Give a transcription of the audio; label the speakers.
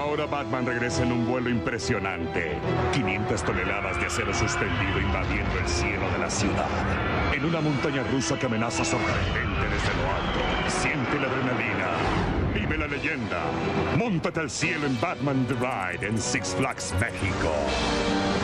Speaker 1: Ahora Batman regresa en un vuelo impresionante. 500 toneladas de acero suspendido invadiendo el cielo de la ciudad. En una montaña rusa que amenaza sorprendente desde lo alto. Siente la adrenalina. Vive la leyenda. Móntate al cielo en Batman The Ride en Six Flags México.